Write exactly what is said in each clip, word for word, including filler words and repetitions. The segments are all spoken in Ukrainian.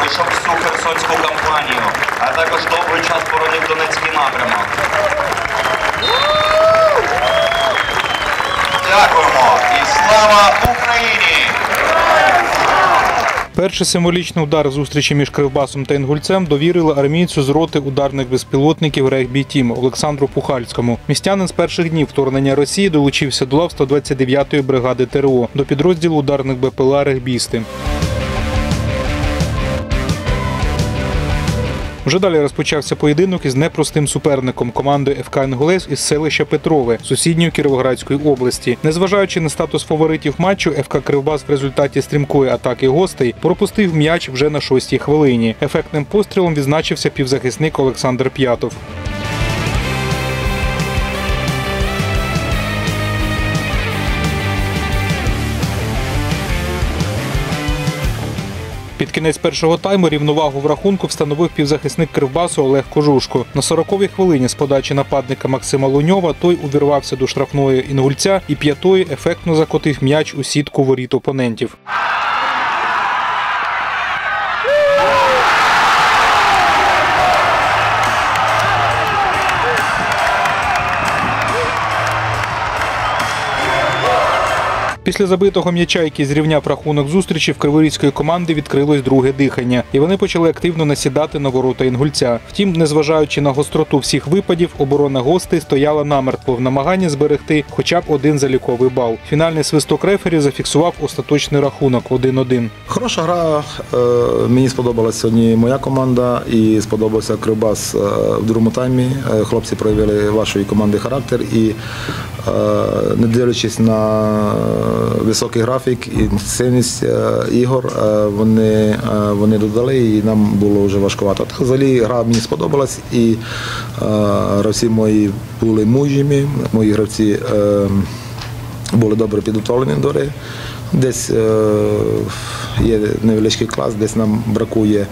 пройшов всю херсонську кампанію, а також довгий час боронив Донецький напрямок. Дякуємо і слава Україні! Перший символічний удар зустрічі між Кривбасом та Інгульцем довірили армійцю з роти ударних безпілотників «Регбі-Тім» Олександру Пухальському. Містянин з перших днів вторгнення Росії долучився до лав сто двадцять дев'ятої бригади ТРО, до підрозділу ударних БПЛА «Регбісти». Вже далі розпочався поєдинок із непростим суперником – командою еф ка «Інгулець» із селища Петрове, сусідньої Кіровоградської області. Незважаючи на статус фаворитів матчу, еф ка «Кривбас» в результаті стрімкої атаки гостей пропустив м'яч вже на шостій хвилині. Ефектним пострілом відзначився півзахисник Олександр П'ятов. Під кінець першого тайму рівновагу в рахунку встановив півзахисник Кривбасу Олег Кожушко. На сороковій хвилині з подачі нападника Максима Луньова той увірвався до штрафної Інгульця і п'ятою ефектно закотив м'яч у сітку воріт опонентів. Після забитого м'яча, який зрівняв рахунок зустрічі, в криворізької команди відкрилось друге дихання. І вони почали активно насідати на ворота Інгульця. Втім, незважаючи на гостроту всіх випадів, оборона гостей стояла намертво в намаганні зберегти хоча б один заліковий бал. Фінальний свисток рефері зафіксував остаточний рахунок один один. Хороша гра. Мені сподобалася сьогодні моя команда і сподобався Кривбас в другому таймі. Хлопці проявили вашої команди характер і, не дивлячись на високий графік і інтенсивність ігор, вони, вони додали і нам було вже важкувато. Так, взагалі гра мені сподобалась і гравці мої були мужніми, мої гравці були добре підготовлені до гри. Десь є невеличкий клас, десь нам бракує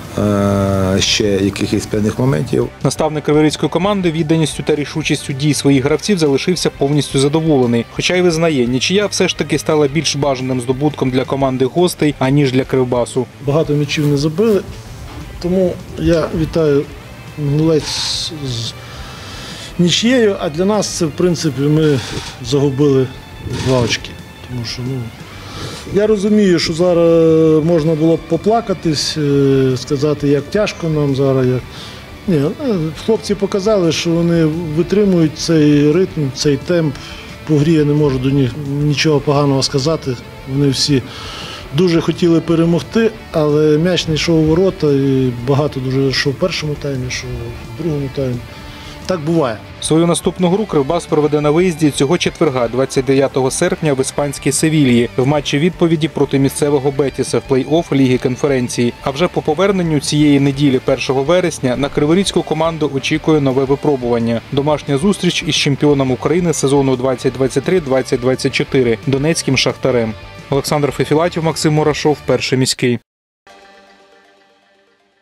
ще якихось певних моментів. Наставник криворізької команди відданістю та рішучістю дій своїх гравців залишився повністю задоволений. Хоча й визнає, нічия все ж таки стала більш бажаним здобутком для команди гостей, аніж для Кривбасу. Багато м'ячів не забили, тому я вітаю Інгулець з нічією, а для нас це, в принципі, ми загубили два очки. Тому що, ну, я розумію, що зараз можна було б поплакатись, сказати, як тяжко нам зараз. Як... Ні, хлопці показали, що вони витримують цей ритм, цей темп. По грі я не можу до них нічого поганого сказати. Вони всі дуже хотіли перемогти, але м'яч не йшов у ворота і багато дуже що в першому таймі, що в другому таймі. Так буває. Свою наступну гру Кривбас проведе на виїзді цього четверга, двадцять дев'ятого серпня, в іспанській Севільї, в матчі відповіді проти місцевого Бетіса в плей-офф Ліги конференції. А вже по поверненню цієї неділі, першого вересня, на криворізьку команду очікує нове випробування. Домашня зустріч із чемпіоном України сезону двадцять двадцять три двадцять двадцять чотири – Донецьким Шахтарем. Олександр Фефілатів, Максим Мурашов, Перший міський.